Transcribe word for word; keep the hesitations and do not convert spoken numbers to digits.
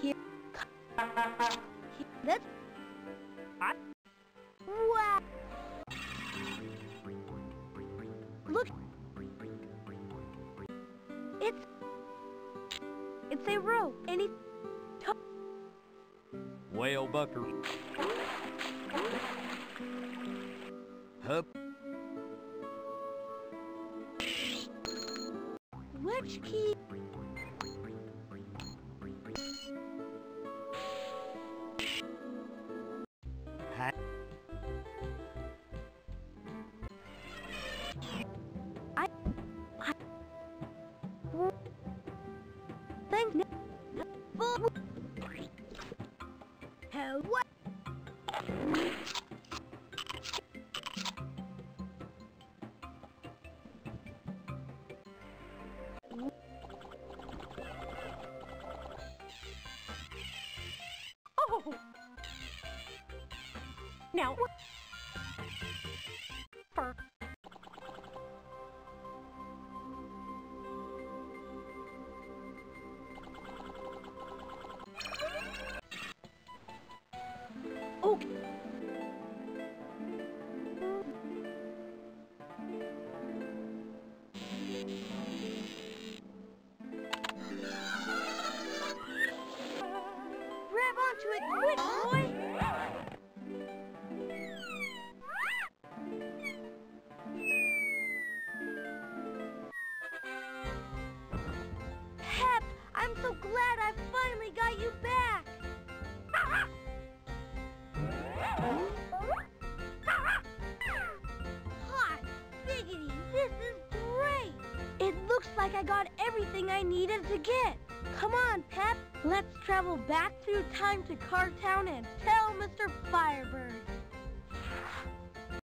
Here. That's... Wow! Look! It's... It's a rope, and it's... Whale bucker. Hup. Which key? Hat. I... I... Thank you. Hell, what? Oh! Now, for okay. Grab onto it quick, boy! Pep, I'm so glad I finally got you back! Hot diggity, this is great! It looks like I got everything I needed to get. Come on, Pep, let's travel back through time to Car Town and tell